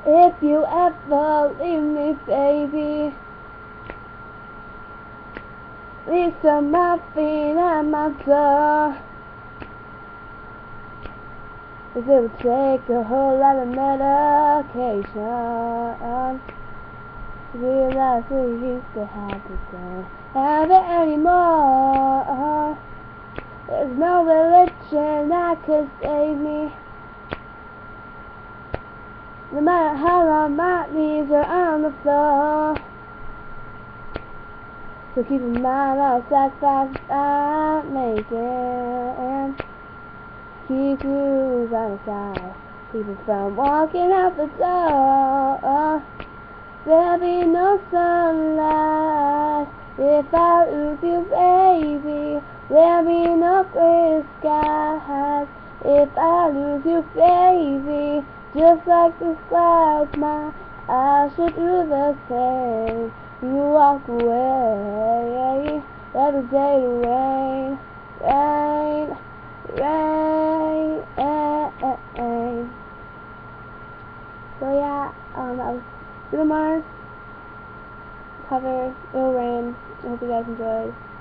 If you ever leave me, baby, leave some morphine at my door. 'Cause it would take a whole lot of medication to realize we used to have it, don't have it anymore. There's no religion that could save me. No matter how long my knees are on the floor. So keep in mind all the sacrifices I'm making. Keep you by my side. Keep me from walking out the door. There'll be no sunlight if I lose you, baby. There'll be no clear skies if I lose you, baby. Just like the clouds, my eyes should do the same. You walk away every day to rain, rain, rain. So yeah, that was Bruno Mars cover, It'll Rain. I hope you guys enjoyed.